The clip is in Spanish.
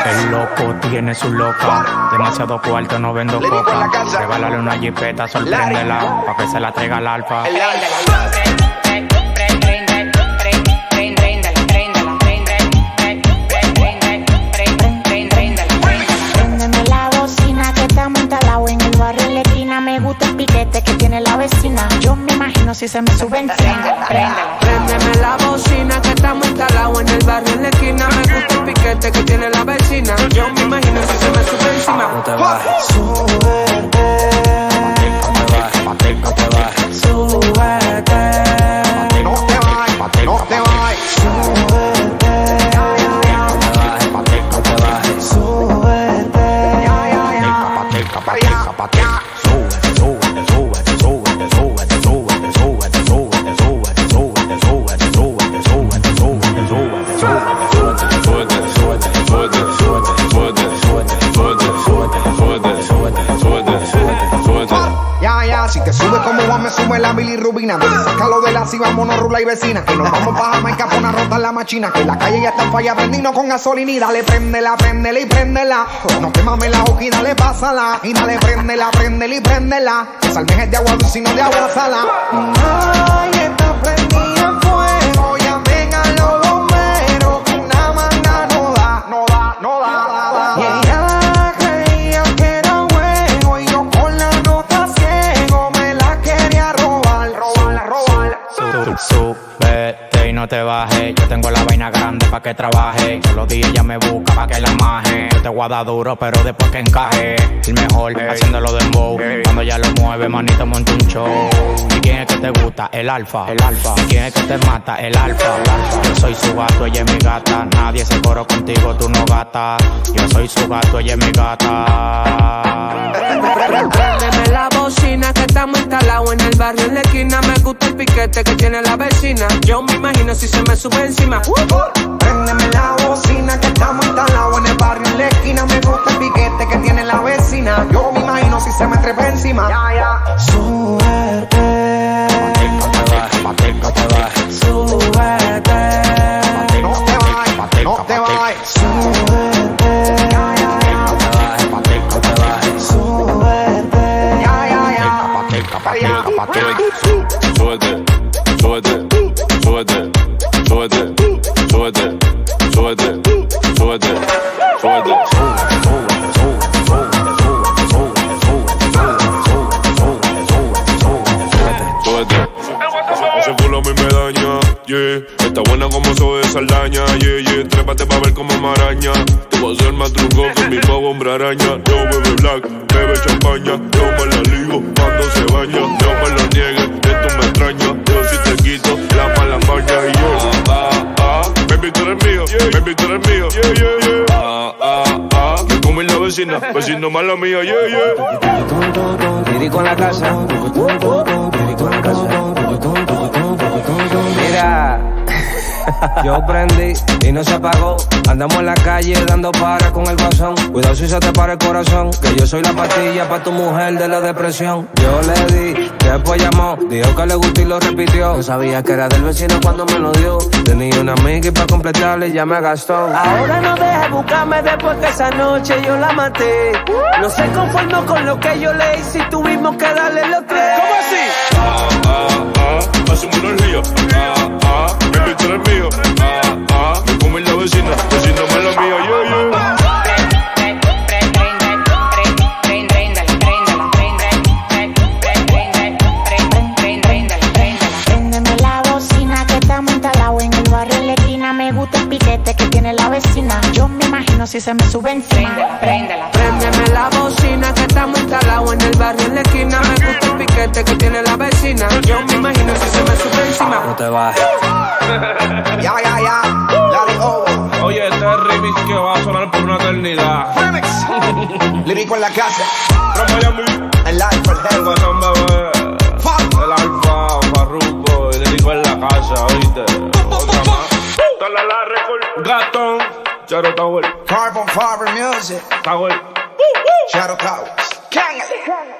El loco tiene su loca, demasiado cuarto, no vendo coca. Regálale una jipeta, sorpréndela, pa' que se la traiga al alfa. Préndeme la bocina que estamos instalados en el barrio en la esquina. Me gusta el piquete que tiene la vecina. Yo me imagino si se me sube encima. Préndeme la bocina que estamos instalados en el barrio en la esquina. Me gusta el piquete que tiene la vecina. Yo me imagino si se me sube encima. No te bajes, Súbete, no te bajes, súbete. No te vayas, no te vayas. Súbete, no te bajes. súbete. Si te sube como Juan, me sube la bilirrubina. Sácalo de la si vámonos rula y vecina. Que nos vamos pa' Jamaica por una rota en la machina. Que la calle ya está falla, prendino con gasolina. Y dale, préndela, préndela y préndela. No te mames la hoja y dale, pásala. Y dale, préndela, préndela y préndela. Que salmejes de agua dulce y no de agua sala. Ay, está prendida en fuego. Ya vengan los bomberos. Que una manga no da, no da, no da. Y ella creía que era juego. Y yo con la nota ciego me la quería robar, robarla, robarla. Súbete y no te bajes. Yo tengo la vaina grande pa' que trabaje. Todos los días ella me busca pa' que la maje. Yo te voy a dar duro, pero después que encaje. El mejor, haciéndolo de dembow. Cuando ya lo mueve, manito, monta un show. ¿Y quién es que te gusta? El alfa. El alfa. ¿Y quién es que te mata? El alfa. Yo soy su gato, ella es mi gata. Nadie se coró contigo, tú no gata. Yo soy su gato, ella es mi gata. Préndeme la bocina que estamos instalados en el barrio en la esquina. Me gusta el piquete que tiene la vecina. Yo me imagino si se me sube encima. Préndeme la bocina que estamos instalados en el barrio en la esquina. Me gusta el piquete que tiene la vecina. Yo me imagino si se me trepa encima. Ya, ya. Súbete, No te bajes, no te bajes. súbete, No te vayas, no te vayas. súbete, Ya, ya, ya. No te bajes, no te bajes. súbete. Ya, ya, ya. Súbete, súbete, súbete, súbete, súbete, súbete, súbete, súbete. Súbete. Ese culo a mí me daña, yeah. Está buena como soy de Saldaña, yeah, yeah. Trépate pa' ver como maraña. Te voy a hacer más truco que el mismo hombre araña. Yo bebe black, bebe champaña. Yo me la ligo cuando se baña. No me lo niegues, esto me extraña. Yo si te quito la mala maña. Y yo, baby tú eres mío, baby tú eres mío, yeah, yeah, yeah. Me come la vecina, vecino mala mía, yeah, yeah. Diri con la casa. Diri con la casa. Mira, yo prendí y no se apagó. Andamos en la calle dando para con el guasón. Cuidado si se te para el corazón, que yo soy la pastilla pa' tu mujer de la depresión. Yo le di, después llamó, dijo que le gustó y lo repitió. No sabía que era del vecino cuando me lo dio. Tenía una amiga y pa' completarle ya me gastó. Ahora no dejes buscarme después que esa noche yo la maté. No se conformó con lo que yo le hice y tuvimos que darle los tres. ¿Cómo así? Hacemos una orgía, baby tú eres mío, me come la vecina, vecina mala mía, yeah, yeah. Préndeme la bocina que estamos instalados en el barrio en la esquina. Me gusta el piquete que tiene la vecina. Yo me imagino si se me sube encima. Préndeme la bocina que estamos instalados en el barrio en la esquina. Me gusta el piquete que tiene la vecina. Yo me imagino si se me sube encima. No te bajes. Ya, ya, ya. La de Ovo. Oye, este es el remix que va a sonar por una eternidad. Remix. Lírico en la casa. Miami, El live for el hell. guasón bebé, el alfa, farruco, y lírico en la casa, oíste. Otra más. Dale la record. Gatón, Charo Tower, Carbon Fiber Music. Tower. Shadow Powers. Gang it.